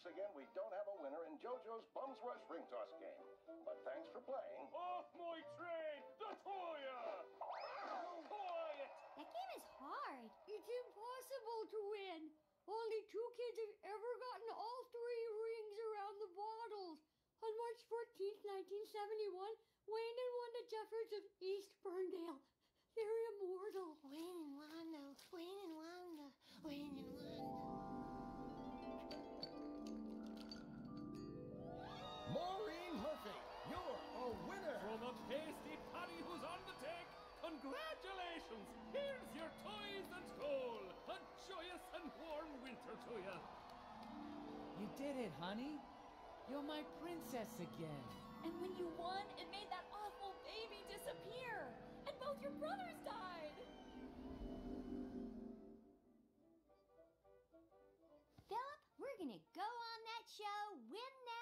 again, we don't have a winner in JoJo's Bums Rush Ring Toss game. But thanks for playing. Off my train, the Toya! Quiet! That game is hard. It's impossible to win. Only 2 kids have ever gotten all 3 rings around the bottles. On March 14th, 1971, Wayne and Wanda Jeffords of East Ferndale. They're immortal. Wayne and Wanda, Wayne and Wanda, Wayne and Wanda. Maureen Murphy, you're a winner! From a pasty Paddy who's on the take, congratulations! Here's your toys and coal! A joyous and warm winter to you! You did it, honey. You're my princess again. And when you won, it made that awful baby disappear. And both your brothers died. Philip, we're gonna go on that show, win that